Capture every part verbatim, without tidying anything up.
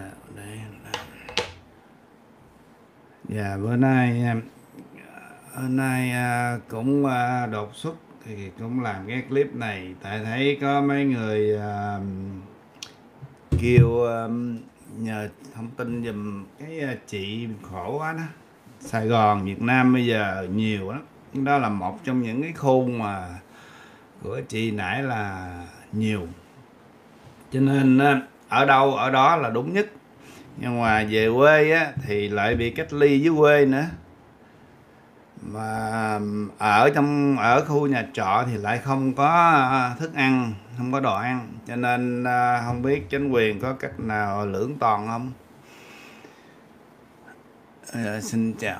để dạ bữa nay bữa nay à, cũng à, đột xuất thì cũng làm cái clip này tại thấy có mấy người à, kêu à, nhờ thông tin giùm cái à, chị khổ quá đó. Sài Gòn Việt Nam bây giờ nhiều lắm, đó là một trong những cái khu mà của chị nãy là nhiều, cho nên á, ở đâu ở đó là đúng nhất, nhưng mà về quê á, thì lại bị cách ly dưới quê nữa, mà ở trong ở khu nhà trọ thì lại không có thức ăn, không có đồ ăn, cho nên à, không biết chính quyền có cách nào lưỡng toàn không. À, xin chào.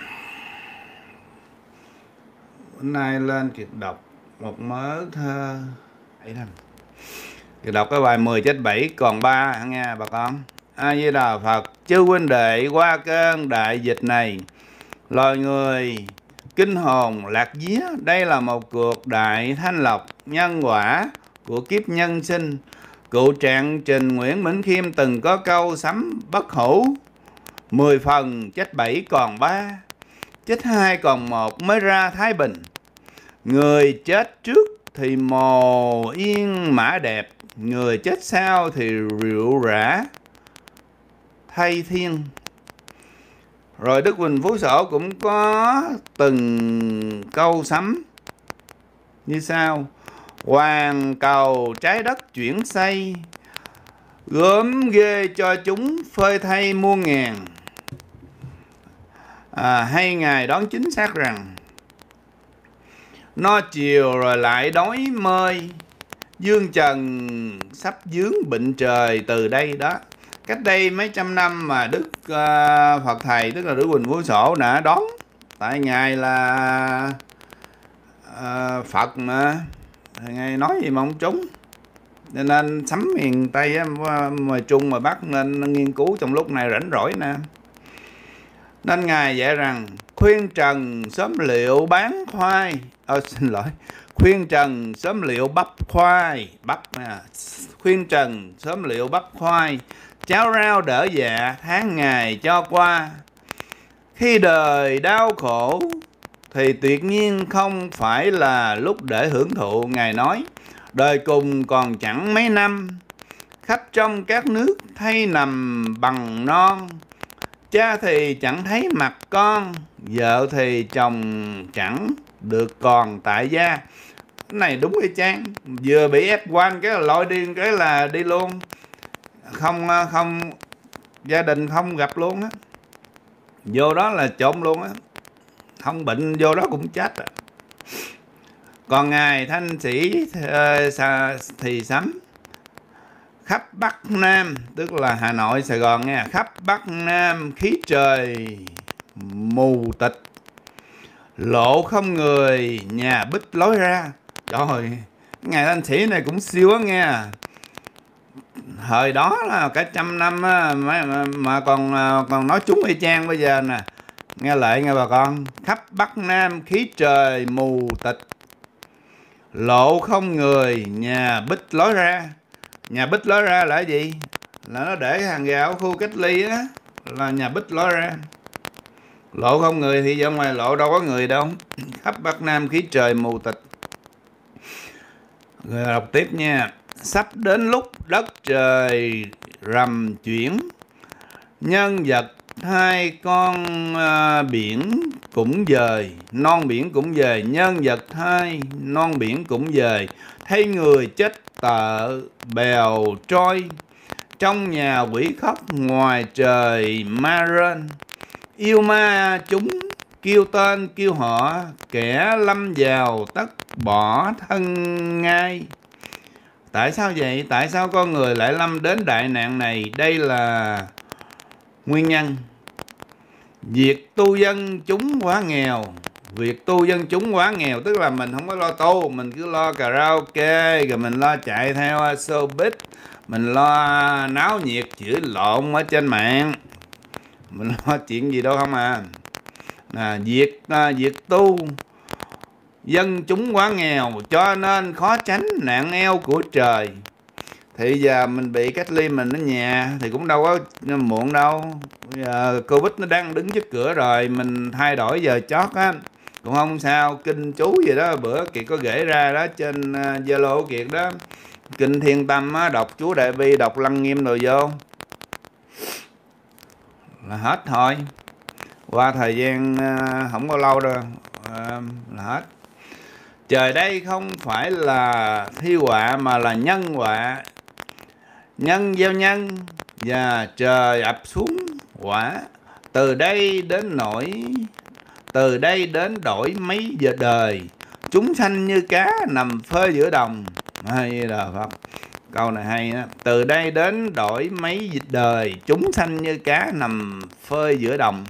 Bữa nay lên kiệt đọc một mớ thơ ấy nè, kiệt đọc cái bài mười chết bảy còn ba nghe bà con. A Di Đà Phật. Chư huynh đệ, qua cơn đại dịch này, loài người kinh hồn lạc vía, đây là một cuộc đại thanh lọc nhân quả của kiếp nhân sinh. Cụ Trạng Trình Nguyễn Bỉnh Khiêm từng có câu sấm bất hủ: mười phần chết bảy còn ba, chết hai còn một mới ra thái bình. Người chết trước thì mồ yên mã đẹp, người chết sau thì rượu rã thay thiên. Rồi Đức Huỳnh Phú Sổ cũng có từng câu sấm như sau: hoàn cầu trái đất chuyển xây, gớm ghê cho chúng phơi thay muôn ngàn. À, hay ngài đoán chính xác rằng no chiều rồi lại đói mơi, dương trần sắp dướng bệnh trời từ đây đó. Cách đây mấy trăm năm mà Đức uh, Phật Thầy, tức là Đức Huỳnh Phú Sổ đã đón, tại ngài là uh, Phật mà, ngài nói gì mà không trúng, cho nên sấm miền Tây á, ngoài Trung mà Bắc nên nghiên cứu trong lúc này rảnh rỗi nè. Nên ngài dạy rằng khuyên trần sớm liệu bán khoai, ờ, xin lỗi, khuyên trần sớm liệu bắp khoai, bắp à, khuyên trần sớm liệu bắp khoai, cháo rau đỡ dạ tháng ngày cho qua. Khi đời đau khổ thì tuyệt nhiên không phải là lúc để hưởng thụ. Ngài nói đời cùng còn chẳng mấy năm, khắp trong các nước thay nằm bằng non. Cha thì chẳng thấy mặt con, vợ thì chồng chẳng được còn tại gia. Cái này đúng y chang, vừa bị ép quan cái là lôi điên cái là đi luôn, không không gia đình không gặp luôn á, vô đó là trộm luôn á, không bệnh vô đó cũng chết à. Còn ngài Thanh Sĩ thì sấm khắp Bắc Nam, tức là Hà Nội, Sài Gòn nghe, khắp Bắc Nam khí trời mù tịch, lộ không người, nhà bích lối ra. Trời, ngài Thanh Sĩ này cũng siêu á nghe. Thời đó là cả trăm năm á, mà, mà còn còn nói chúng y chang bây giờ nè. Nghe lại nghe bà con. Khắp Bắc Nam khí trời mù tịch, lộ không người, nhà bích lối ra. Nhà bích lối ra là cái gì? Là nó để hàng rào ở khu cách ly á, là nhà bích lối ra. Lộ không người thì ở ngoài lộ đâu có người đâu. Khắp Bắc Nam khí trời mù tịch. Rồi đọc tiếp nha. Sắp đến lúc đất trời rầm chuyển, nhân vật hai con uh, biển cũng dời, non biển cũng dời, nhân vật hai non biển cũng dời. Thấy người chết tợ bèo trôi, trong nhà quỷ khóc ngoài trời ma rên. Yêu ma chúng kêu tên kêu họ, kẻ lâm vào tất bỏ thân ngay. Tại sao vậy? Tại sao con người lại lâm đến đại nạn này? Đây là nguyên nhân. Việc tu dân chúng quá nghèo. Việc tu dân chúng quá nghèo, tức là mình không có lo tu, mình cứ lo karaoke, rồi mình lo chạy theo showbiz, mình lo náo nhiệt chửi lộn ở trên mạng, mình lo chuyện gì đâu không à. À, việc à, việc tu dân chúng quá nghèo, cho nên khó tránh nạn eo của trời. Thì giờ mình bị cách ly mình ở nhà thì cũng đâu có muộn đâu. Giờ Covid nó đang đứng trước cửa rồi, mình thay đổi giờ chót á cũng không sao. Kinh chú gì đó bữa Kiệt có gửi ra đó trên Zalo của Kiệt đó, kinh Thiên Tâm á, đọc chú Đại Bi, đọc Lăng Nghiêm rồi vô là hết thôi. Qua thời gian không có lâu đâu là hết. Trời đây không phải là thi họa mà là nhân họa, nhân gieo nhân và trời ập xuống quả. Từ đây đến nỗi từ đây đến đổi mấy giờ đời, chúng sanh như cá nằm phơi giữa đồng. Hay là Phật, câu này hay đó. Từ đây đến đổi mấy dịch đời, chúng sanh như cá nằm phơi giữa đồng.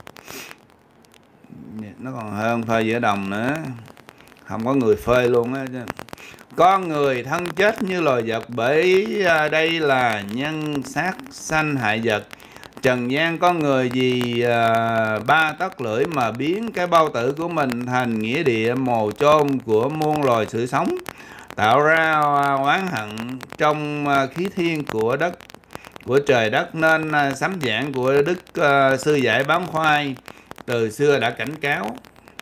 Nó còn hơn phơi giữa đồng nữa, không có người phơi luôn á. Con người thân chết như loài vật, bởi đây là nhân sát sanh hại vật. Trần gian con người vì à, ba tấc lưỡi mà biến cái bao tử của mình thành nghĩa địa mồ chôn của muôn loài sự sống, tạo ra oán hận trong khí thiên của đất của trời đất. Nên sấm giảng của Đức uh, Sư Giải Bán Khoai từ xưa đã cảnh cáo: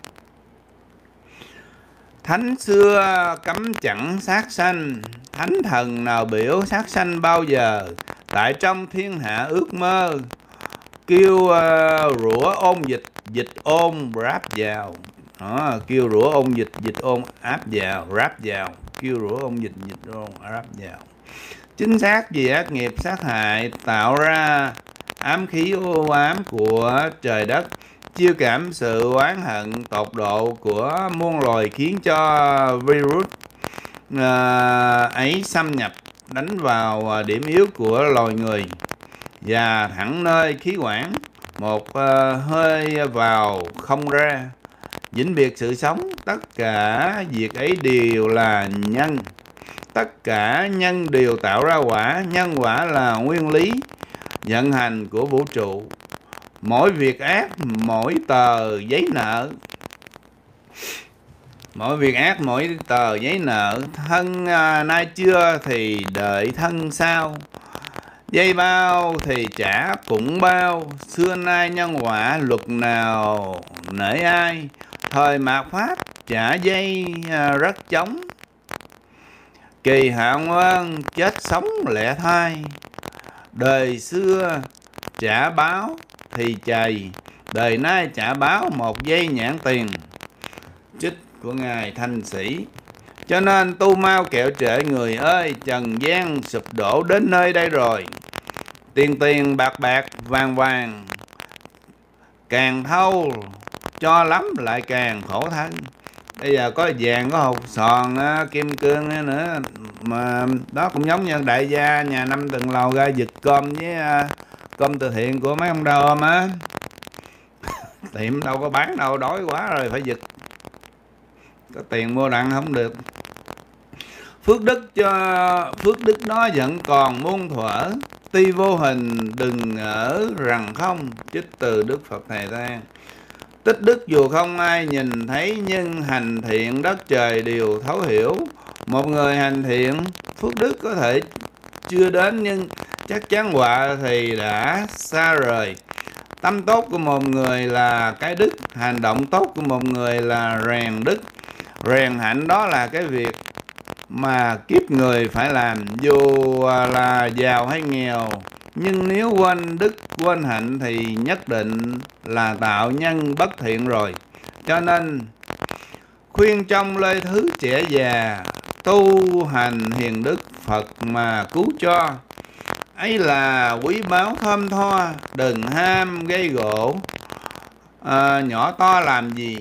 thánh xưa cấm chặn sát sanh, thánh thần nào biểu sát sanh bao giờ. Tại trong thiên hạ ước mơ, kêu uh, rủa ôn dịch, dịch ôn ráp vào. Đó, kêu rủa ôn dịch, dịch ôn áp vào, ráp vào. Kêu rủa ôn dịch, dịch ôn ráp vào. Chính xác vì ác nghiệp sát hại tạo ra ám khí ô ám của trời đất, chiêu cảm sự oán hận tột độ của muôn loài, khiến cho virus à, ấy xâm nhập đánh vào điểm yếu của loài người và thẳng nơi khí quản. Một uh, hơi vào không ra, vĩnh biệt sự sống. Tất cả việc ấy đều là nhân, tất cả nhân đều tạo ra quả. Nhân quả là nguyên lý vận hành của vũ trụ. Mỗi việc ác, mỗi tờ giấy nợ, mỗi việc ác, mỗi tờ giấy nợ. Thân à, nay chưa thì đợi thân sau, dây bao thì trả cũng bao. Xưa nay nhân quả luật nào nể ai, thời mạt pháp trả dây à, rất chóng. Kỳ hạn oan chết sống lẻ thai, đời xưa trả báo thì chày, đời nay trả báo một giây nhãn tiền. Trích của Ngài Thanh Sĩ. Cho nên tu mau kẹo trễ người ơi, trần gian sụp đổ đến nơi đây rồi. Tiền tiền bạc bạc vàng vàng, càng thâu cho lắm lại càng khổ thân. Bây giờ có vàng, có hột sòn, kim cương nữa. Mà đó cũng giống như đại gia nhà năm tầng lầu ra giật cơm với cơm từ thiện của mấy ông đau ôm á. Tiệm đâu có bán đâu, đói quá rồi phải giật. Có tiền mua đặng không được. Phước đức cho phước đức đó vẫn còn muôn thuở, tuy vô hình đừng ở rằng không. Trích từ Đức Phật Thầy Than. Tích đức dù không ai nhìn thấy, nhưng hành thiện đất trời đều thấu hiểu. Một người hành thiện, phước đức có thể chưa đến, nhưng chắc chắn họa thì đã xa rời. Tâm tốt của một người là cái đức, hành động tốt của một người là rèn đức. Rèn hạnh đó là cái việc mà kiếp người phải làm, dù là giàu hay nghèo. Nhưng nếu quên đức, quên hạnh thì nhất định là tạo nhân bất thiện rồi. Cho nên khuyên trong lê thứ trẻ già, tu hành hiền đức Phật mà cứu cho. Ấy là quý báu thơm tho, đừng ham gây gỗ à, nhỏ to làm gì.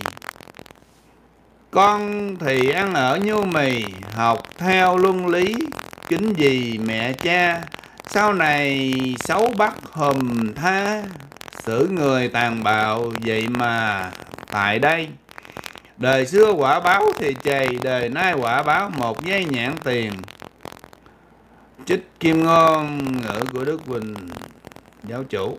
Con thì ăn ở nhô mì, học theo luân lý, kính gì mẹ cha. Sau này xấu bắt hùm tha, xử người tàn bạo vậy mà tại đây. Đời xưa quả báo thì chày, đời nay quả báo một giây nhãn tiền. Trích Kim Ngôn ngữ của Đức Huỳnh Giáo Chủ.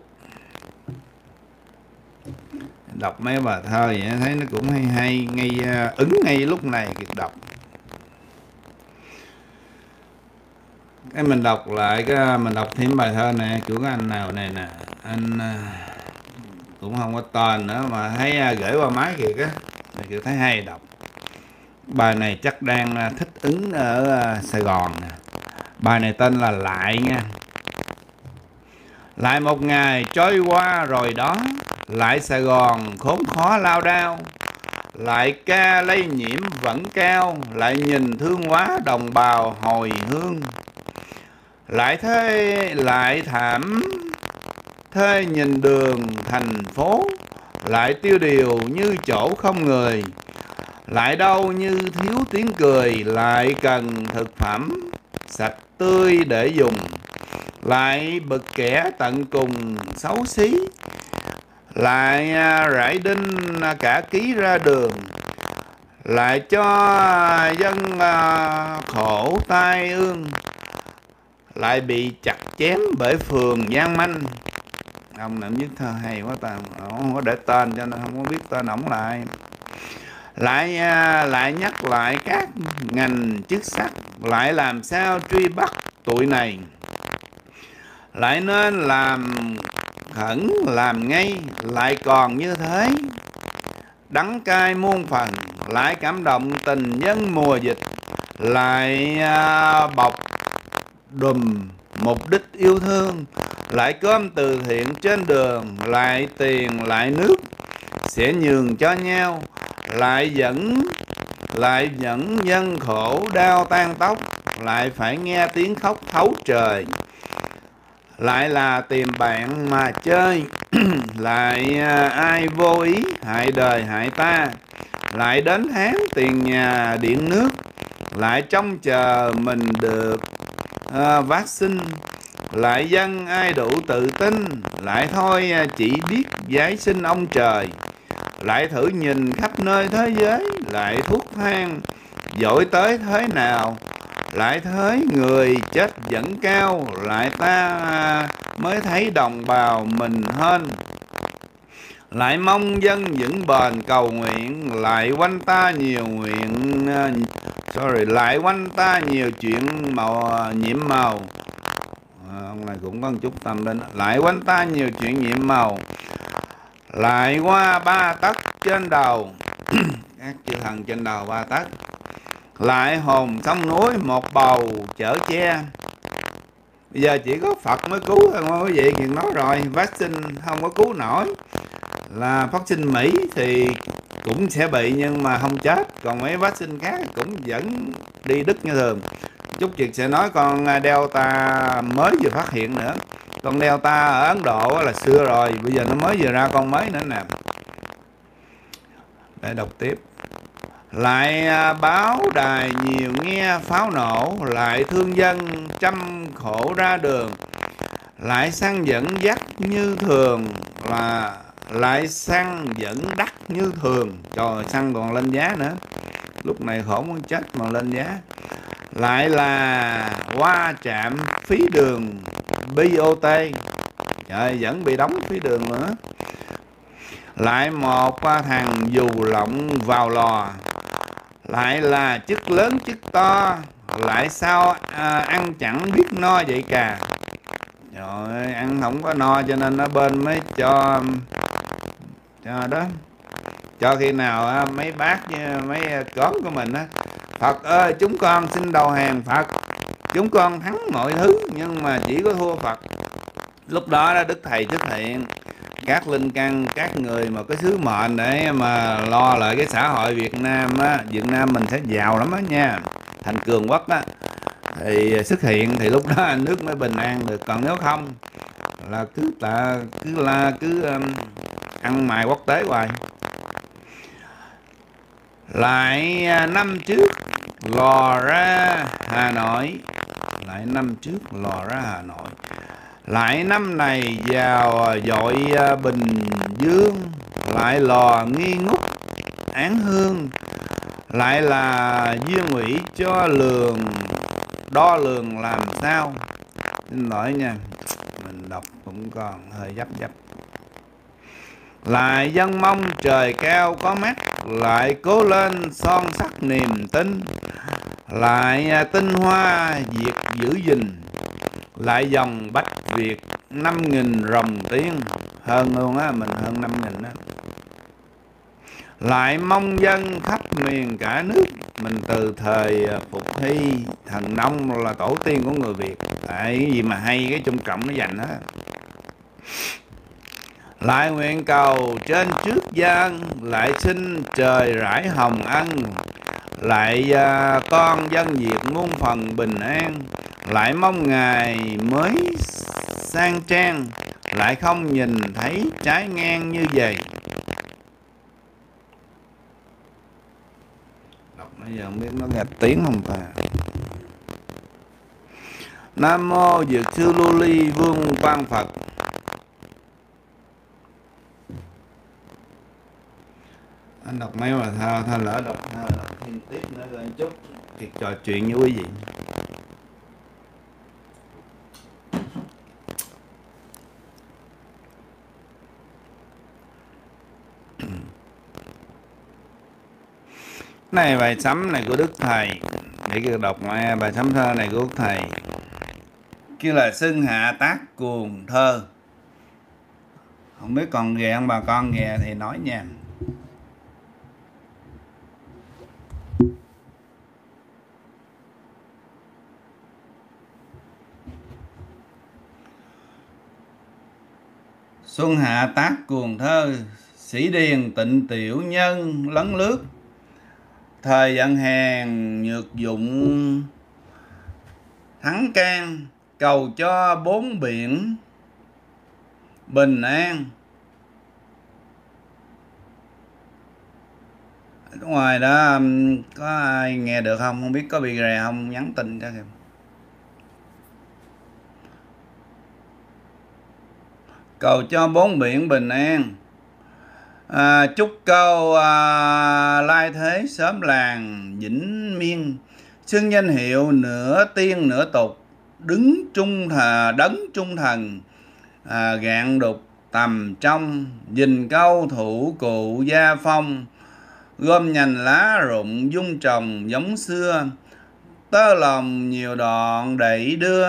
Đọc mấy bài thơ vậy thấy nó cũng hay hay, ngay ứng ngay lúc này Kiệt đọc. Cái mình đọc lại cái mình đọc thêm bài thơ này của cái anh nào này nè, anh cũng không có tên nữa mà thấy gửi qua máy kìa, cái kiểu thấy hay đọc. Bài này chắc đang thích ứng ở Sài Gòn nè. Bài này tên là Lại nha. Lại một ngày trôi qua rồi đó, lại Sài Gòn khốn khó lao đao, lại ca lây nhiễm vẫn cao, lại nhìn thương quá đồng bào hồi hương. Lại thế lại thảm thế nhìn đường thành phố, lại tiêu điều như chỗ không người, lại đau như thiếu tiếng cười, lại cần thực phẩm sạch tươi để dùng, lại bực kẻ tận cùng xấu xí, lại rải đinh cả ký ra đường, lại cho dân khổ tai ương, lại bị chặt chém bởi phường gian manh. Ông này viết thơ hay quá ta, ông không có để tên cho nên không có biết tên ổng lại. Lại lại nhắc lại các ngành chức sắc, lại làm sao truy bắt tụi này, lại nên làm khẩn làm ngay, lại còn như thế đắng cay muôn phần, lại cảm động tình nhân mùa dịch, lại bọc đùm mục đích yêu thương, lại cơm từ thiện trên đường, lại tiền lại nước sẽ nhường cho nhau, lại dẫn lại dẫn nhân khổ đau tan tóc, lại phải nghe tiếng khóc thấu trời, lại là tìm bạn mà chơi, lại ai vô ý hại đời hại ta, lại đến tháng tiền nhà điện nước, lại trông chờ mình được uh, vaccine, lại dân ai đủ tự tin, lại thôi chỉ biết giái sinh ông trời, lại thử nhìn khắp nơi thế giới, lại thuốc thang dội tới thế nào, lại thấy người chết vẫn cao, lại ta mới thấy đồng bào mình hơn, lại mong dân vững bền cầu nguyện, lại quanh ta nhiều nguyện sorry lại quanh ta nhiều chuyện màu nhiệm màu. À, ông này cũng có một chút tâm linh. Lại quanh ta nhiều chuyện nhiệm màu, lại qua ba tấc trên đầu các chư thần trên đầu ba tấc, lại hồn sông núi một bầu chở che. Bây giờ chỉ có Phật mới cứu thôi quý vị, Kiệt nói rồi, vaccine không có cứu nổi. Là vaccine Mỹ thì cũng sẽ bị nhưng mà không chết, còn mấy vaccine khác cũng vẫn đi đứt như thường. Chút Kiệt sẽ nói con Delta mới vừa phát hiện nữa. Con Delta ở Ấn Độ là xưa rồi, bây giờ nó mới vừa ra con mới nữa nè. Để đọc tiếp. Lại báo đài nhiều nghe pháo nổ, lại thương dân trăm khổ ra đường, lại xăng dẫn dắt như thường, là lại xăng dẫn đắt như thường. Trời, xăng còn lên giá nữa, lúc này khổ muốn chết mà lên giá. Lại là qua trạm phí đường bê o tê, trời, vẫn bị đóng phí đường nữa. Lại một thằng dù lộng vào lò, lại là chức lớn chức to, lại sao à, ăn chẳng biết no vậy cả. Rồi ăn không có no cho nên nó bên mới cho cho đó, cho khi nào á, mấy bác mấy con của mình á, Phật ơi chúng con xin đầu hàng Phật, chúng con thắng mọi thứ nhưng mà chỉ có thua Phật. Lúc đó đó Đức Thầy xuất hiện, các linh căn, các người mà có sứ mệnh để mà lo lại cái xã hội Việt Nam á, Việt Nam mình sẽ giàu lắm á nha, thành cường quốc á, thì xuất hiện thì lúc đó nước mới bình an được. Còn nếu không là cứ là cứ là cứ um, ăn mài quốc tế hoài. Lại năm trước lò ra Hà Nội, lại năm trước lò ra Hà Nội, lại năm này vào dội Bình Dương, lại lò nghi ngút án hương, lại là duyên ủy cho lường đo lường làm sao. Xin lỗi nha, mình đọc cũng còn hơi dấp dấp. Lại dân mong trời cao có mắt, lại cố lên son sắc niềm tin, lại tinh hoa Việt giữ gìn, lại dòng Bách Việt năm nghìn rồng tiếng, hơn luôn á, mình hơn năm nghìn á. Lại mong dân khắp miền cả nước, mình từ thời Phục Hy, Thần Nông là tổ tiên của người Việt. Tại cái gì mà hay cái Trung Cộng nó dành á. Lại nguyện cầu trên trước gian, lại xin trời rải hồng ân, lại à, con dân Việt muôn phần bình an, lại mong ngày mới sang trang, lại không nhìn thấy trái ngang như vậy. Đọc bây giờ không biết nó gạch tiếng không ta. Nam mô Dược Sư Lưu Ly Vương Quan Phật. Anh đọc mấy mà thao thao lỡ đọc thao đọc thêm tiếp nữa rồi chút thì trò chuyện với quý vị. Này bài sấm này của Đức Thầy, để cứ đọc nghe bài sấm thơ này của Đức Thầy, kêu là xưng hạ tác cuồng thơ. Không biết còn ghè không bà con ghè thì nói nha. Xuân hạ tác cuồng thơ, sĩ điền tịnh tiểu nhân lấn lướt, thời giận hèn nhược dụng thắng can, cầu cho bốn biển bình an. Ở ngoài đó có ai nghe được không? Không biết có bị rè không? Nhắn tin cho kìa. Cầu cho bốn biển bình an, à, chúc câu à, lai thế sớm làng vĩnh miên, xưng danh hiệu nửa tiên nửa tục, đứng trung thà đấng trung thần, à, gạn đục tầm trong, dình câu thủ cụ gia phong, gom nhành lá rụng dung trồng giống xưa, tơ lòng nhiều đoạn đẩy đưa,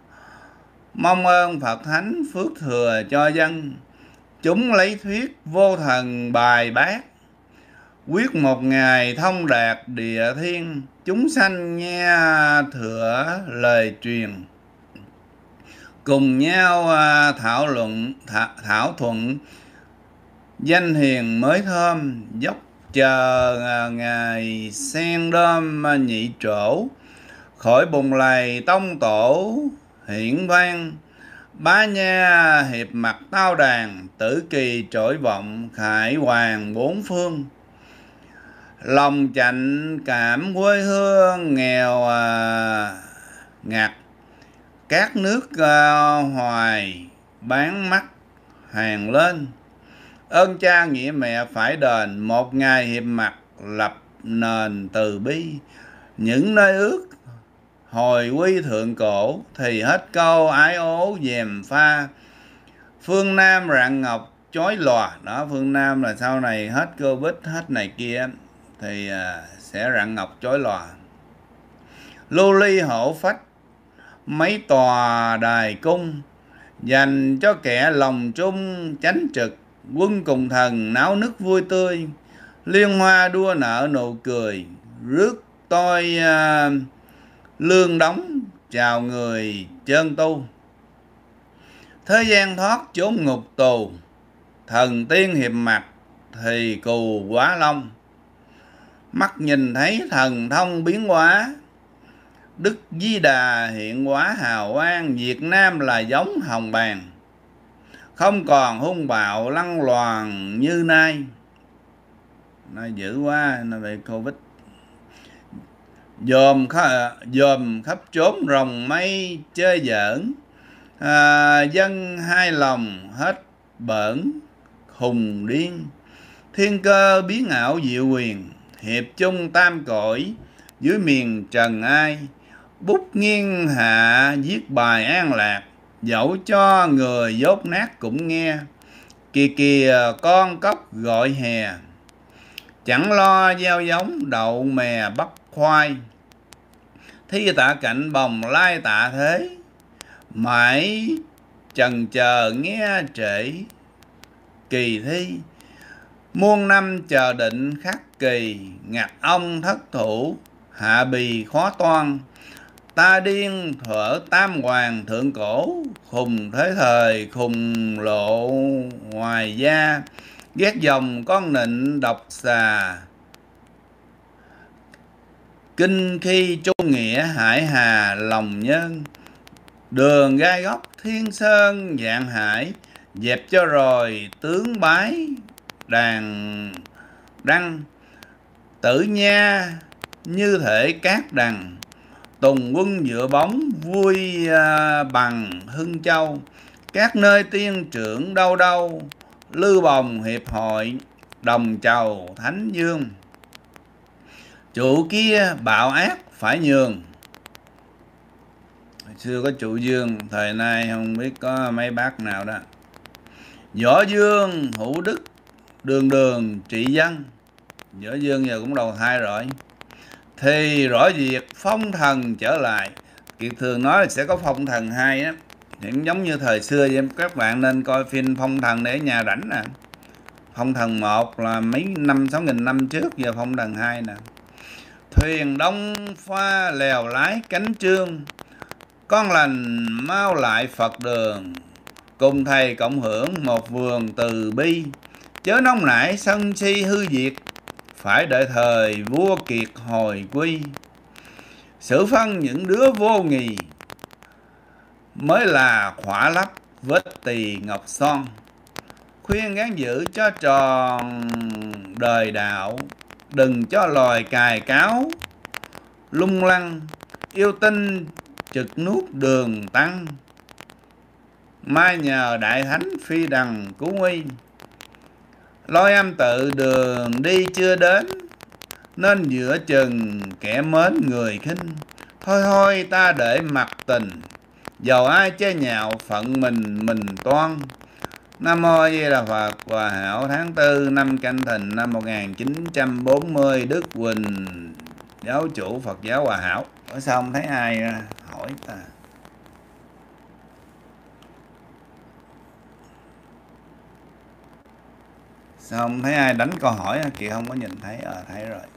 mong ơn Phật Thánh phước thừa cho dân, chúng lấy thuyết vô thần bài bác, quyết một ngày thông đạt địa thiên, chúng sanh nghe thừa lời truyền, cùng nhau thảo luận thảo, thảo thuận, danh hiền mới thơm, dốc chờ ngày sen đơm nhị trổ, khỏi bùng lầy tông tổ hiển vang, bá nha hiệp mặt tao đàn, tử kỳ trỗi vọng khải hoàng bốn phương, lòng chạnh cảm quê hương nghèo à, ngặt, các nước à, hoài bán mắt hàng lên, ơn cha nghĩa mẹ phải đền, một ngày hiệp mặt lập nền từ bi, những nơi ước hồi quy thượng cổ, thì hết câu ái ố dèm pha, phương Nam rạng ngọc chói lòa. Đó, phương Nam là sau này hết Covid hết này kia thì à, sẽ rạng ngọc chói lòa. Lưu ly hộ phách mấy tòa đài cung, dành cho kẻ lòng trung chánh trực, quân cùng thần náo nức vui tươi, liên hoa đua nở nụ cười, rước tôi à, lương đóng chào người chân tu, thế gian thoát chốn ngục tù, thần tiên hiệp mặt thì cù quá long, mắt nhìn thấy thần thông biến hóa, Đức Di Đà hiện hóa hào quang, Việt Nam là giống hồng bàng, không còn hung bạo lăng loàn như nay. Nó dữ quá, nó bị Covid. Dòm, dòm khắp chốn rồng mây chơi giỡn, à, dân hai lòng hết bỡn khùng điên, thiên cơ biến ảo diệu quyền, hiệp chung tam cõi dưới miền trần ai, bút nghiêng hạ viết bài an lạc, dẫu cho người dốt nát cũng nghe, kìa kìa con cóc gọi hè, chẳng lo gieo giống đậu mè bắp khoai, thi tạ cạnh bồng lai tạ thế, mãi chần chờ nghe trễ kỳ thi. Muôn năm chờ định khắc kỳ, ngặt ông thất thủ, hạ bì khó toan. Ta điên thuở tam hoàng thượng cổ, khùng thế thời khùng lộ ngoài da. Ghét dòng con nịnh độc xà, kinh khi trung nghĩa hải hà lòng nhân. Đường gai góc thiên sơn dạng hải, dẹp cho rồi tướng bái đàn đăng. Tử nha như thể cát đằng, tùng quân dựa bóng vui à, bằng Hưng Châu. Các nơi tiên trưởng đâu đâu, Lư Bồng hiệp hội đồng chầu Thánh Dương. Chủ kia bạo ác phải nhường. Hồi xưa có trụ Dương, thời nay không biết có mấy bác nào đó. Võ Dương hữu đức, đường đường trị dân. Võ Dương giờ cũng đầu thai rồi. Thì rõ việc phong thần trở lại. Kiệt thường nói là sẽ có phong thần hai á, cũng giống như thời xưa vậy. Các bạn nên coi phim Phong Thần để ở nhà rảnh nè. Phong Thần một là mấy năm sáu nghìn năm trước, giờ Phong Thần hai nè. Thuyền đông pha lèo lái cánh trương, con lành mau lại Phật đường. Cùng thầy cộng hưởng một vườn từ bi, chớ nóng nảy sân si hư diệt, phải đợi thời vua kiệt hồi quy. Xử phân những đứa vô nghì, mới là khỏa lấp vết tỳ ngọc son. Khuyên gắng giữ cho tròn đời đạo, đừng cho loài cài cáo lung lăng. Yêu tinh trực nuốt đường tăng, mai nhờ đại thánh phi đằng cứu nguy. Lôi âm tự đường đi chưa đến, nên giữa chừng kẻ mến người khinh. Thôi thôi ta để mặc tình, dầu ai chế nhạo phận mình mình toan. Nam Mô A Di Đà Phật. Hòa hảo tháng tư năm Canh Thìn năm một nghìn chín trăm bốn mươi, Đức Huỳnh giáo chủ Phật giáo Hòa Hảo. Ở sao không thấy ai hỏi ta? Sao không thấy ai đánh câu hỏi? Kìa không có nhìn thấy. Ờ à, thấy rồi.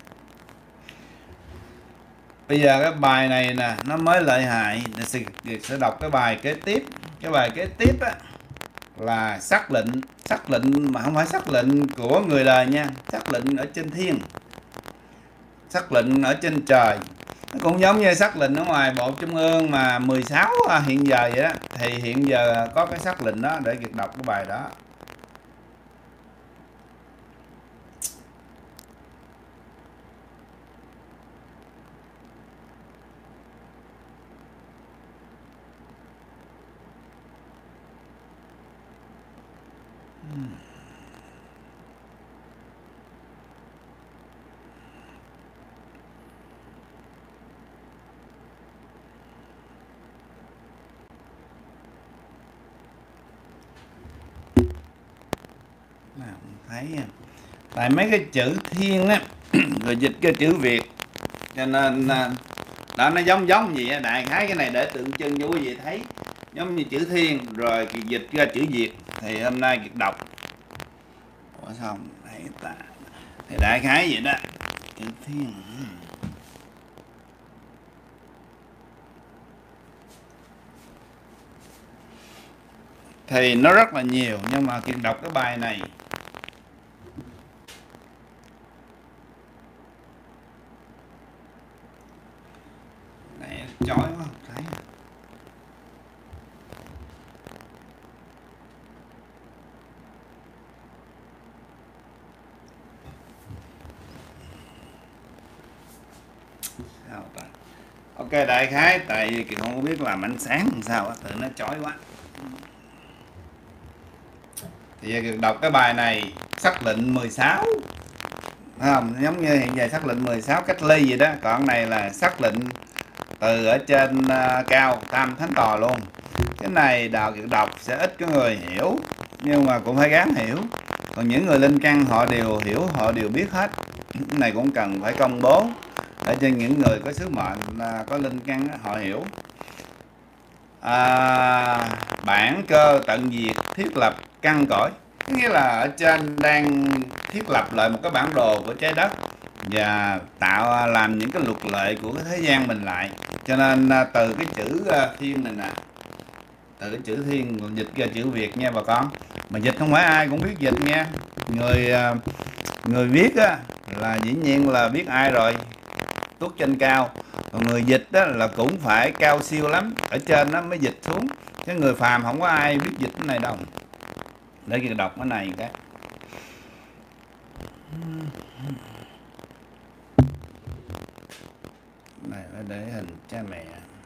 Bây giờ cái bài này nè, nó mới lợi hại. Kiệt sẽ đọc cái bài kế tiếp. Cái bài kế tiếp á là sắc lệnh. Sắc lệnh mà không phải sắc lệnh của người đời nha. Sắc lệnh ở trên thiên, sắc lệnh ở trên trời. Nó cũng giống như sắc lệnh ở ngoài Bộ Trung ương mà mười sáu hiện giờ vậy đó. Thì hiện giờ có cái sắc lệnh đó để Kiệt đọc cái bài đó. Thấy tại mấy cái chữ thiên á rồi dịch cái chữ Việt, cho nên đó nó giống giống gì á. Đại khái cái này để tượng trưng cho quý vị thấy giống như chữ thiên rồi Kiệt dịch ra chữ Việt. Thì hôm nay Kiệt đọc Ủa xong thấy ta thì đại khái vậy đó, chữ thiên. Thì nó rất là nhiều, nhưng mà Kiệt đọc cái bài này. Này chói quá không thấy. Sao ta? Ok, đại khái tại vì Kiệt không biết làm ánh sáng làm sao á, tự nó chói quá. Thì Kiệt đọc cái bài này, sắc lệnh mười sáu. Thấy không? Giống như hiện giờ sắc lệnh mười sáu cách ly gì đó. Còn này là sắc lệnh từ ở trên uh, cao tam thánh tòa luôn. Cái này đạo Kiệt đọc sẽ ít có người hiểu, nhưng mà cũng phải gắng hiểu. Còn những người linh căn họ đều hiểu, họ đều biết hết. Cái này cũng cần phải công bố. để cho những người có sứ mệnh, à, có linh căn họ hiểu. À, bản cơ tận diệt thiết lập căn cõi, nghĩa là ở trên đang thiết lập lại một cái bản đồ của trái đất và tạo làm những cái luật lệ của cái thế gian mình lại. Cho nên từ cái chữ thiên này nè, từ cái chữ thiên dịch ra chữ Việt nha bà con. Mà dịch không phải ai cũng biết dịch nha. Người người viết á, là dĩ nhiên là biết ai rồi, tuốt trên cao. Còn người dịch đó là cũng phải cao siêu lắm, ở trên nó mới dịch xuống, chứ người phàm không có ai biết dịch cái này đâu. Để kia đọc cái này cái này phải để hình cha mẹ.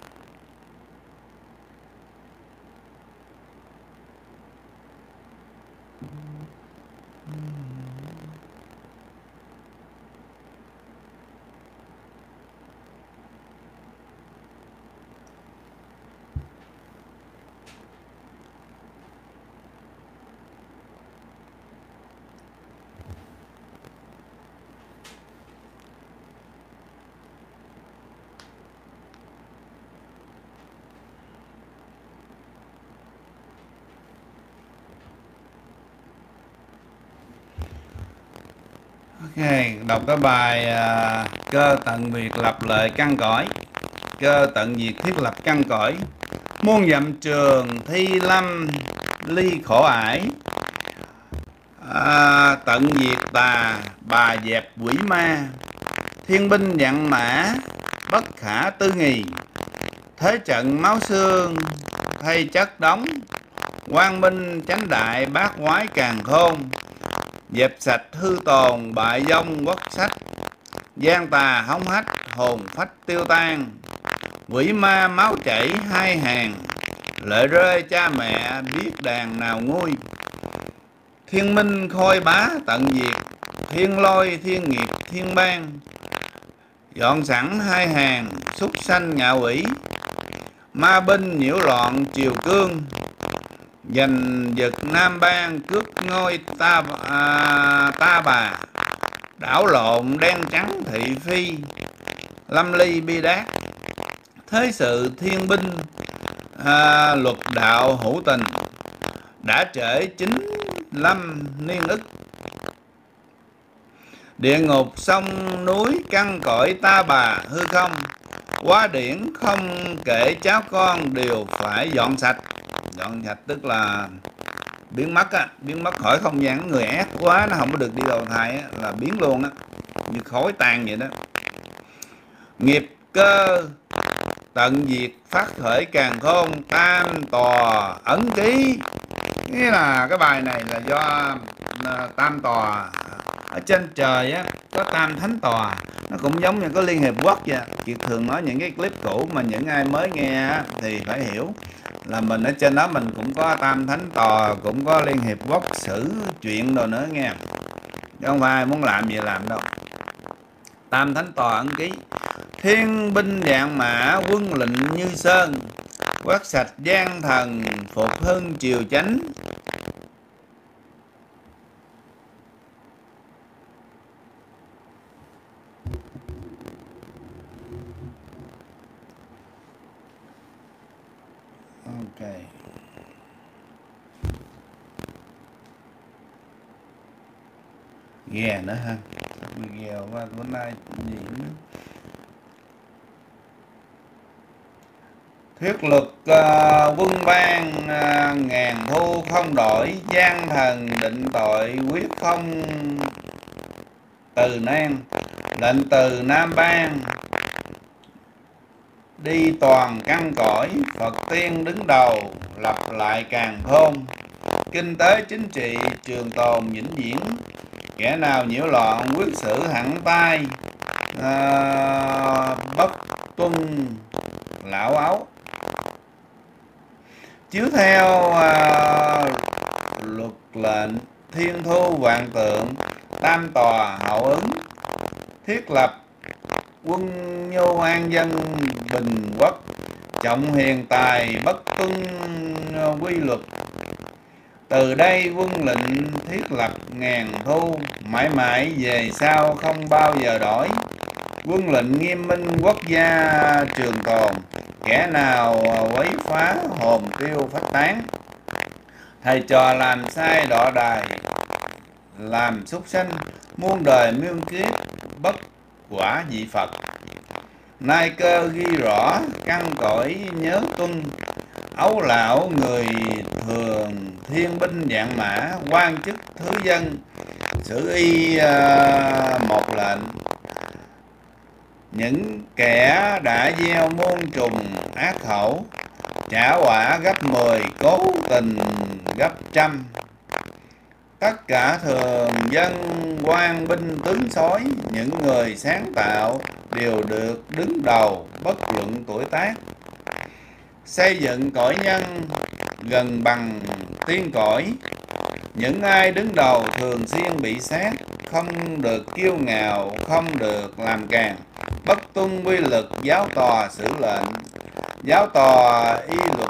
Ok, đọc cái bài à, cơ tận diệt lập lệ căn cõi. Cơ tận diệt thiết lập căn cõi, muôn dặm trường thi lâm ly khổ ải. À, tận diệt tà bà dẹp quỷ ma, thiên binh vạn mã bất khả tư nghì. Thế trận máu xương thay chất đóng, quang minh chánh đại bát quái càn khôn. Dẹp sạch hư tồn bại vong quốc sách, gian tà hống hách hồn phách tiêu tan. Quỷ ma máu chảy hai hàng, lệ rơi cha mẹ biết đàn nào nguôi. Thiên minh khôi bá tận diệt, thiên lôi thiên nghiệp thiên bang. Dọn sẵn hai hàng súc sanh ngạ quỷ, ma binh nhiễu loạn triều cương. Giành giật Nam Bang cướp ngôi ta à, ta bà, đảo lộn đen trắng thị phi, lâm ly bi đát. Thế sự thiên binh à, luật đạo hữu tình, đã trễ chính lâm niên ức. Địa ngục sông núi căn cõi ta bà hư không, quá điển không kể cháu con đều phải dọn sạch. Dọn sạch tức là biến mất á, biến mất khỏi không gian. Người ác quá nó không có được đi đầu thai á, là biến luôn á, như khói tan vậy đó. Nghiệp cơ tận diệt phát khởi càn khôn, tam tòa ấn ký. Nghĩa là cái bài này là do tam tòa ở trên trời á, có tam thánh tòa. Nó cũng giống như có Liên Hiệp Quốc vậy. Kiệt thường nói những cái clip cũ mà những ai mới nghe á, thì phải hiểu là mình ở trên đó mình cũng có tam thánh tòa, cũng có Liên Hiệp Quốc xử chuyện rồi nữa nghe, chứ không phải muốn làm gì làm đâu. Tam thánh tòa ấn ký, thiên binh vạn mã quân lệnh như sơn, quét sạch gian thần phục hưng triều chánh. Ok, ghè nữa ha, ghè qua bữa nay gì nữa. Thuyết luật uh, quân ban uh, ngàn thu không đổi, gian thần định tội quyết không từ nan. Lệnh từ Nam Bang đi toàn căn cõi, Phật tiên đứng đầu lập lại càn khôn. Kinh tế chính trị trường tồn vĩnh viễn, kẻ nào nhiễu loạn quyết xử hẳn tay. À, bất tuân lão áo, chiếu theo à, luật lệnh thiên thu vạn tượng, tam tòa hậu ứng. Thiết lập quân nhu an dân bình quốc, trọng hiền tài bất tuân quy luật. Từ đây quân lệnh thiết lập ngàn thu, mãi mãi về sau không bao giờ đổi. Quân lệnh nghiêm minh quốc gia trường tồn, kẻ nào quấy phá hồn tiêu phách tán. Thầy trò làm sai đọa đài, làm súc sinh, muôn đời muôn kiếp bất quả vị Phật. Nay cơ ghi rõ căn cõi nhớ tuân, ấu lão người thường thiên binh vạn mã, quan chức thứ dân xử y uh, một lệnh. Những kẻ đã gieo muôn trùng ác khẩu, trả quả gấp mười, cố tình gấp trăm. Tất cả thường dân quan binh tướng soái, những người sáng tạo đều được đứng đầu bất luận tuổi tác. Xây dựng cõi nhân gần bằng tiên cõi, những ai đứng đầu thường xuyên bị sát, không được kiêu ngạo, không được làm càng, bất tuân quy lực giáo tòa xử lệnh. Giáo tòa y luật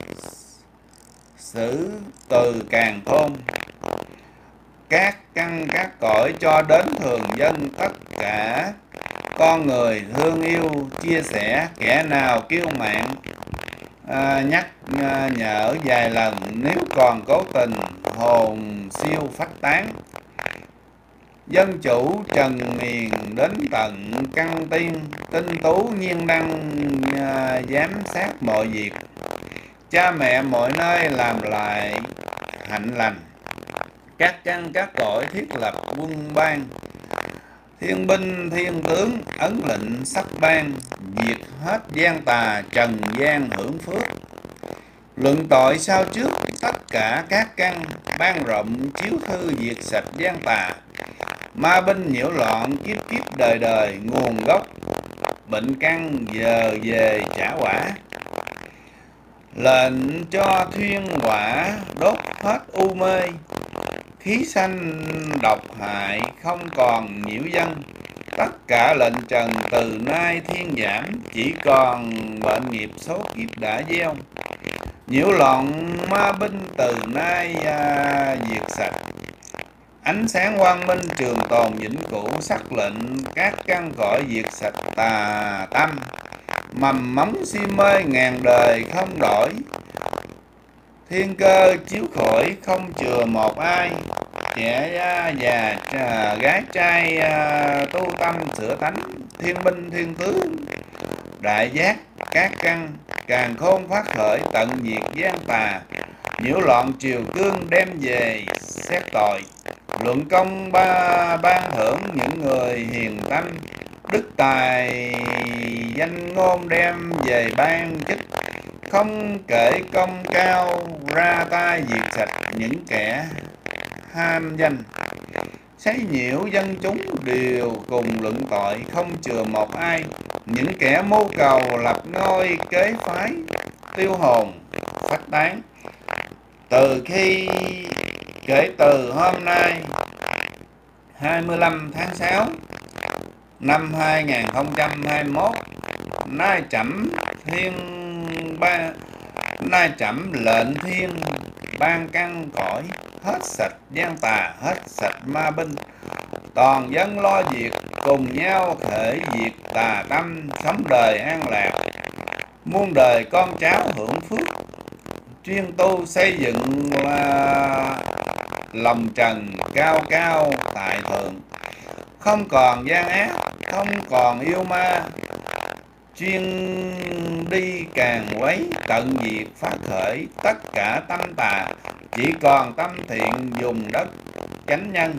xử từ càn khôn, các căn các cõi cho đến thường dân. Tất cả con người thương yêu chia sẻ, kẻ nào kiêu mạn à, nhắc à, nhở vài lần, nếu còn cố tình hồn siêu phách tán. Dân chủ trần miền đến tận căn tiên, tinh tú nhiên đăng à, giám sát mọi việc. Cha mẹ mọi nơi làm lại hạnh lành, các căn các cõi thiết lập quân ban. Thiên binh thiên tướng ấn lệnh sắc ban, diệt hết gian tà trần gian hưởng phước. Luận tội sao trước tất cả các căn, ban rộng chiếu thư diệt sạch gian tà. Ma binh nhiễu loạn kiếp kiếp đời đời, nguồn gốc bệnh căn giờ về trả quả. Lệnh cho thuyên hỏa đốt hết u mê, khí sanh độc hại không còn nhiễu dân. Tất cả lệnh trần từ nay thiên giảm, chỉ còn bệnh nghiệp số kiếp đã gieo. Nhiễu loạn ma binh từ nay à, diệt sạch, ánh sáng quang minh trường tồn vĩnh cửu. Sắc lệnh các căn cõi diệt sạch tà tâm, mầm móng si mê ngàn đời không đổi. Thiên cơ chiếu khỏi không chừa một ai, trẻ già gái trai tu tâm sửa tánh. Thiên binh thiên tướng đại giác các căn, càn khôn phát khởi tận diệt gian tà. Nhiễu loạn triều cương đem về xét tội, luận công ba ban thưởng những người hiền tâm. Đức tài danh ngôn đem về ban chức, không kể công cao ra tay diệt sạch những kẻ ham danh. Sấy nhiễu dân chúng đều cùng luận tội, không chừa một ai. Những kẻ mưu cầu lập ngôi kế phái, tiêu hồn phách tán. Từ khi kể từ hôm nay hai mươi lăm tháng sáu năm hai nghìn không trăm hai mươi mốt, nay trẫm thiên ba nay trẫm lệnh thiên ban căn cõi, hết sạch gian tà, hết sạch ma binh. Toàn dân lo việc, cùng nhau thể diệt tà tâm, sống đời an lạc. Muôn đời con cháu hưởng phước, chuyên tu xây dựng là lòng trần cao cao tại thượng. Không còn gian ác, không còn yêu ma, chuyên đi càng quấy tận diệt phát khởi tất cả tâm tà. Chỉ còn tâm thiện dùng đất chánh nhân,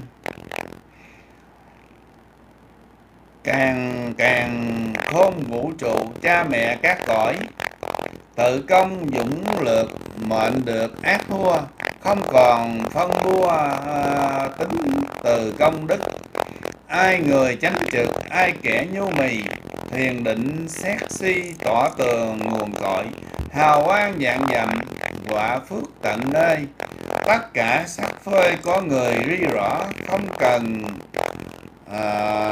càng càng khôn vũ trụ cha mẹ các cõi. Tự công dũng lược mệnh được ác thua, không còn phân đua à, tính từ công đức. Ai người chánh trực, ai kẻ nhu mì, thiền định xét si tỏ tường nguồn cội. Hào quang vạn dặm, quả phước tận nơi. Tất cả sắc phơi có người ri rõ, không cần à,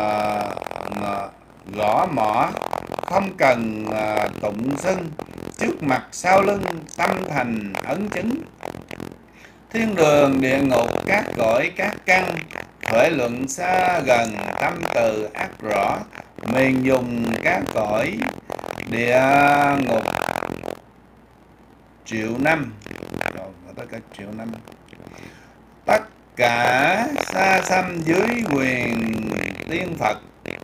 gõ mỏ, không cần à, tụng xưng. Trước mặt sau lưng tâm thành ấn chứng. Thiên đường địa ngục các cõi các căn, khởi luận xa gần tâm từ ác rõ. miền dùng các cõi địa ngục triệu năm, rồi tới cả triệu năm, tất cả xa xăm dưới quyền tiên Phật,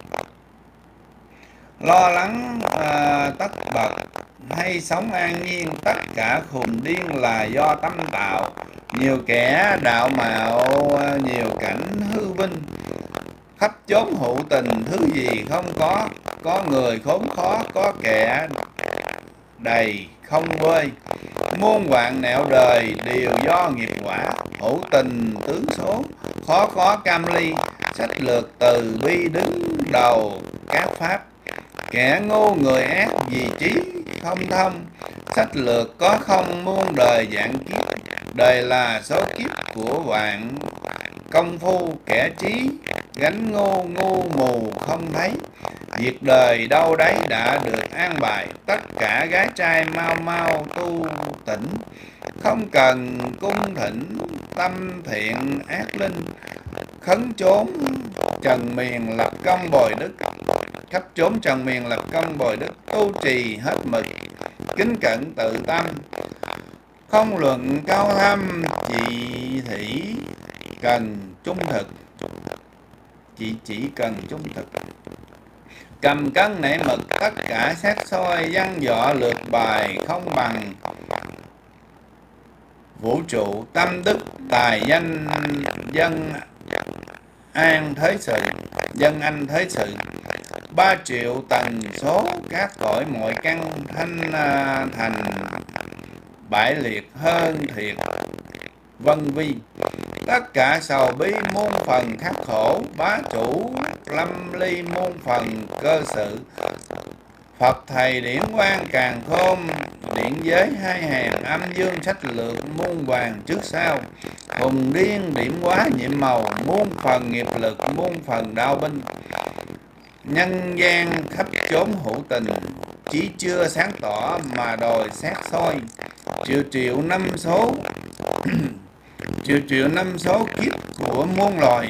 lo lắng à, tất bật hay sống an nhiên, tất cả khùng điên là do tâm tạo, nhiều kẻ đạo mạo nhiều cảnh hư vinh, khắp chốn hữu tình thứ gì không có, có người khốn khó, có kẻ đầy không vơi, muôn vạn nẻo đời đều do nghiệp quả, hữu tình tướng số khó có cam ly, sách lược từ bi đứng đầu các pháp, kẻ ngu người ác vì trí không thông, sách lược có không muôn đời dạng kiếp, đời là số kiếp của vạn công phu, kẻ trí gánh ngu ngu mù không thấy, việc đời đâu đấy đã được an bài, tất cả gái trai mau mau tu tỉnh, không cần cung thỉnh tâm thiện ác linh, khấn chốn trần miền lập công bồi đức, khắp chốn trần miền lập công bồi đức, tu trì hết mực, kính cẩn tự tâm, không luận cao thâm, chỉ thị cần trung thực, chỉ chỉ cần trung thực, cầm cân nảy mực, tất cả xét soi, văn võ lược bài không bằng vũ trụ, tâm đức tài danh dân an thế sự, dân anh thế sự, ba triệu tần số các cõi mọi căn, thanh à, thành bại liệt hơn thiệt vân vi, tất cả sầu bí muôn phần khắc khổ, bá chủ lâm ly muôn phần cơ sự, Phật thầy điển quang càng khôn, điện giới hai hàng, âm dương sách lược muôn vàng trước sau, hùng điên điểm quá nhiệm màu, muôn phần nghiệp lực muôn phần đao binh, nhân gian khắp chốn hữu tình, chỉ chưa sáng tỏ mà đòi xét soi, triệu triệu năm số triệu triệu năm số kiếp của muôn loài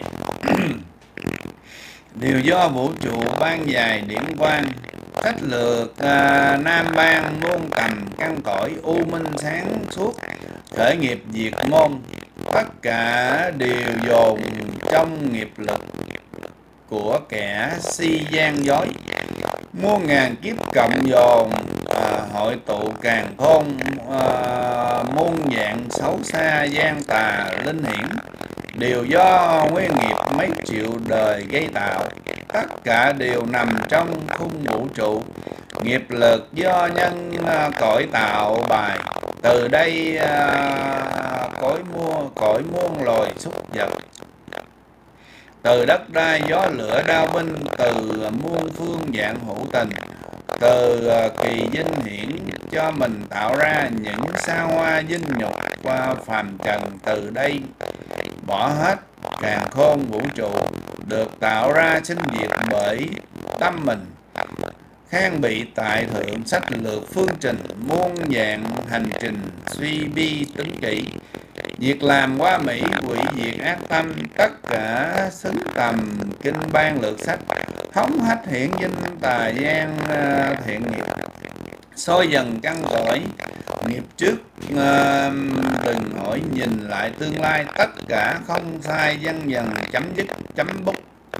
đều do vũ trụ ban dài điển quang, sách lược à, nam ban muôn tầm căn cõi, u minh sáng suốt khởi nghiệp diệt môn, tất cả đều dồn trong nghiệp lực của kẻ si gian dối, muôn ngàn kiếp cộng dồn à, hội tụ càng khôn, à, muôn dạng xấu xa gian tà linh hiển, đều do nguyên nghiệp mấy triệu đời gây tạo, tất cả đều nằm trong khung vũ trụ, nghiệp lực do nhân à, cõi tạo bài, từ đây à, cõi mua cõi muôn loài súc vật, từ đất đai gió lửa đao binh, từ muôn phương dạng hữu tình, từ kỳ vinh hiển cho mình tạo ra những xa hoa vinh nhục qua phàm trần, từ đây bỏ hết càn khôn vũ trụ được tạo ra sinh diệt bởi tâm mình, khen bị tại thượng sách lược phương trình, muôn dạng hành trình suy bi tính kỹ, việc làm qua mỹ quỷ diệt ác tâm, tất cả xứng tầm kinh ban lược sách, hống hách hiển vinh tà gian uh, thiện nghiệp, soi dần căn cõi nghiệp trước, uh, đừng hỏi nhìn lại tương lai, tất cả không sai dân dần chấm dứt chấm bút,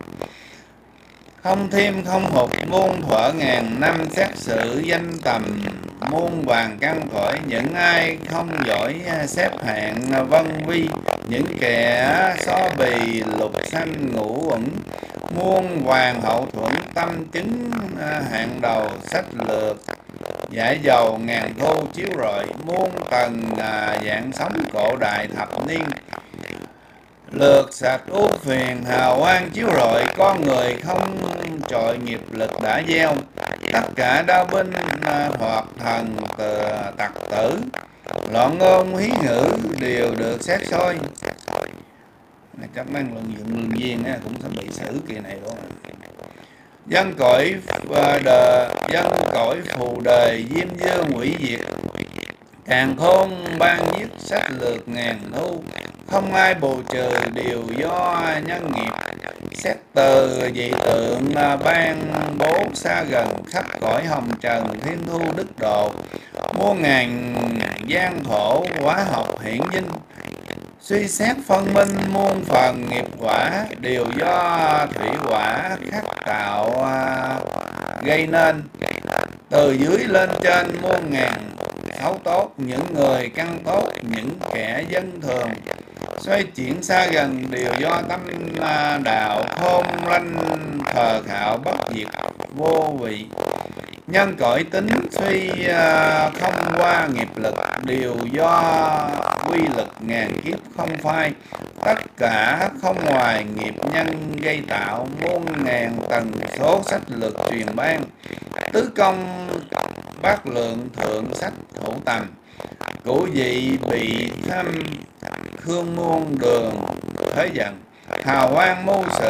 không thêm không hụt, muôn thuở ngàn năm xét xử danh tầm, muôn vàng căn cõi, những ai không giỏi xếp hạng vân vi, những kẻ xó bì lục sanh ngũ uẩn, muôn vàng hậu thuẫn tâm chứng hạng đầu, sách lược giải dầu ngàn thu chiếu rọi, muôn tầng dạng sống cổ đại thập niên, lược sạch ưu phiền hào quang chiếu rọi, con người không trọi nghiệp lực đã gieo, tất cả đao binh hoặc thần tặc tử, loạn ngôn hí ngữ đều được xét soi. Chắc mang luận dụng lương viên á, cũng sẽ bị xử kỳ này luôn. Dân cõi đời, dân cõi phù đời diêm dương hủy diệt, càng khôn ban giết sách lược ngàn thu, không ai bù trừ đều do nhân nghiệp, xét từ vị tượng ban bố xa gần khắp cõi hồng trần thiên thu đức độ, muôn ngàn gian khổ quá học hiển dinh, suy xét phân minh muôn phần nghiệp quả, đều do thủy quả khắc tạo gây nên. Từ dưới lên trên muôn ngàn xấu tốt, những người căn tốt, những kẻ dân thường, xoay chuyển xa gần đều do tâm đạo khôn lanh, thờ khạo bất diệt vô vị. Nhân cõi tính suy không qua nghiệp lực, đều do quy lực ngàn kiếp không phai. Tất cả không ngoài nghiệp nhân gây tạo, muôn ngàn tầng số sách lược truyền ban. Tứ công bát lượng thượng sách thủ tầm, cũ dị bị thăm khương muôn đường thế dần. Hào quang mưu sự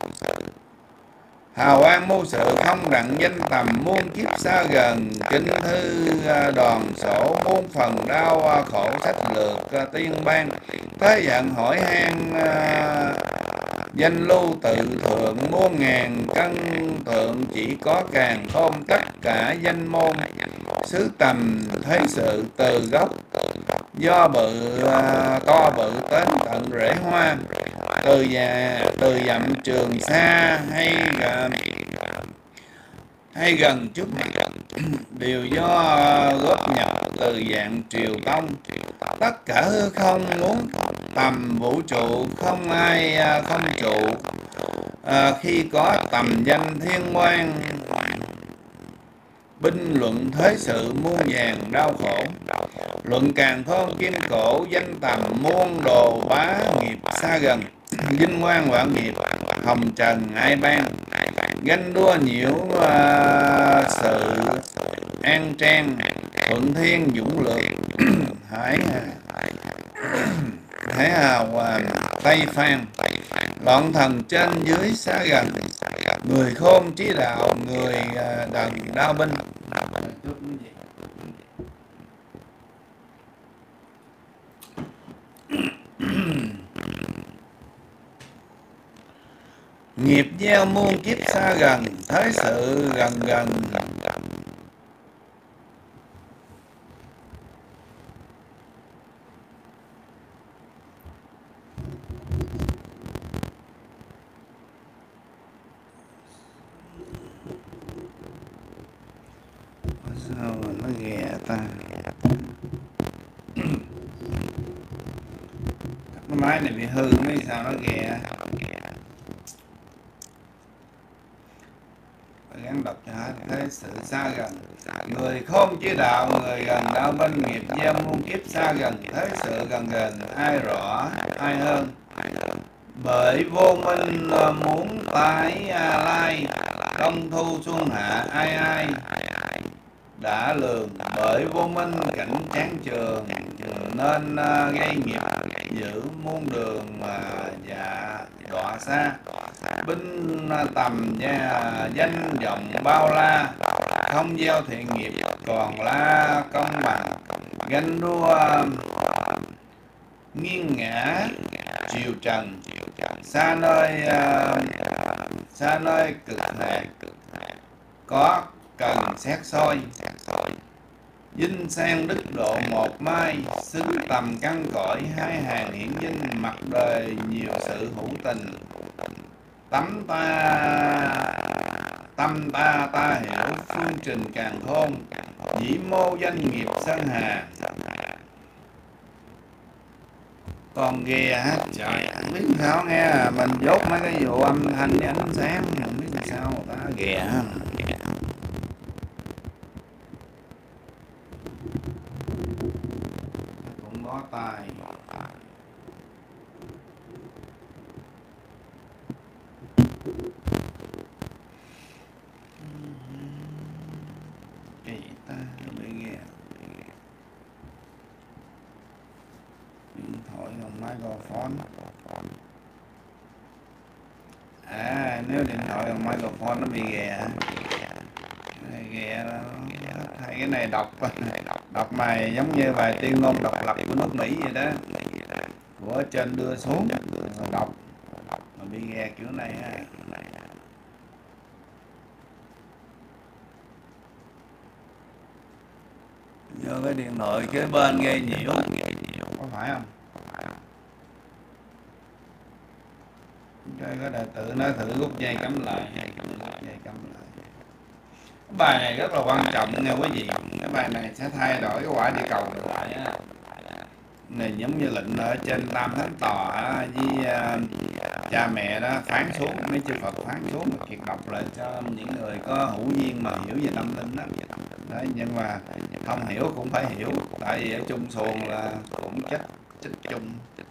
Hào quang mưu sự không đặng danh tầm, muôn kiếp xa gần kinh thư đoàn sổ, muôn phần đau khổ sách lược tiên ban. Thế dần hỏi han danh lưu tự thượng, muôn ngàn cân tượng chỉ có càng khôn. Tất cả danh môn xứ tầm thế sự từ gốc, do bự to bự đến tận rễ hoa. Từ già từ dặm trường xa hay gần hay gần trước mặt, đều do góp nhập từ dạng triều tông. Tất cả hư không muốn tầm vũ trụ, không ai không trụ. À, khi có tầm danh thiên quan, binh luận thế sự muôn vàng đau khổ. Luận càng khôn kim cổ, danh tầm muôn đồ bá nghiệp xa gần. Vinh quang vạn nghiệp hồng trần ai ban, ganh đua nhiễu uh, sự an trang. Thuận thiên dũng lược hải hải hào uh, tây phan, loạn thần trên dưới xa gần. Người khôn trí đạo, người uh, đần đao binh. Nghiệp gieo muôn kiếp xa gần, thế sự gần gần. Sao mà nó ghẻ ta? Cái máy này bị hư mấy sao nó ghẻ? Gắn đọc cho hết. Thế sự xa gần, người khôn chí đạo, người gần đạo binh. Nghiệp gieo muôn kiếp xa gần, thế sự gần gần. Ai rõ ai hơn, bởi vô minh muốn tái lai. Công thu xuân hạ ai ai đã lường, bởi vô minh cảnh chán trường. Nên gây nghiệp giữ muôn đường mà dạ đọa xa. Binh tầm danh vọng bao la, không gieo thiện nghiệp còn la công bằng. Ganh đua nghiêng ngã triều trần, xa nơi xa nơi cực lạc có cần xét soi. Vinh sang đức độ một mai, xứ tầm căn cõi hai hàng hiển vinh. Mặt đời nhiều sự hữu tình, tấm ta tâm ta ta hiểu. Phương trình càng khôn, dĩ mô danh nghiệp sơn hà. Còn ghè hết trời, không biết sao nghe. Mình dốt mấy cái vụ âm thanh với ánh sáng, không biết sao ta ghè. Cũng bó tay. Kỳ ta bị ghè. Điện thoại bằng microphone. À, nếu điện thoại bằng microphone nó bị ghè. Ghè nó hay cái này đọc đọc mày giống như bài tuyên ngôn độc lập của nước Mỹ vậy đó, của trên đưa xuống đọc mà bị ghè kiểu này ha. Do cái điện thoại kế bên gây nhiễu, có phải không? Cái có đệ tử nó thử rút dây cắm lại, rút dây cắm lại. Cái bài này rất là quan trọng nha quý vị. Cái bài này sẽ thay đổi cái quả địa cầu lại á. Này giống như lệnh ở trên Tam Thánh Tòa với uh, cha mẹ đó phán xuống, mấy chư Phật phán xuống mà kiệt độc lại cho những người có hữu duyên mà hiểu về tâm linh đó. Đấy, nhưng mà không hiểu cũng phải hiểu, tại vì ở chung xuồng là cũng chết chết chung.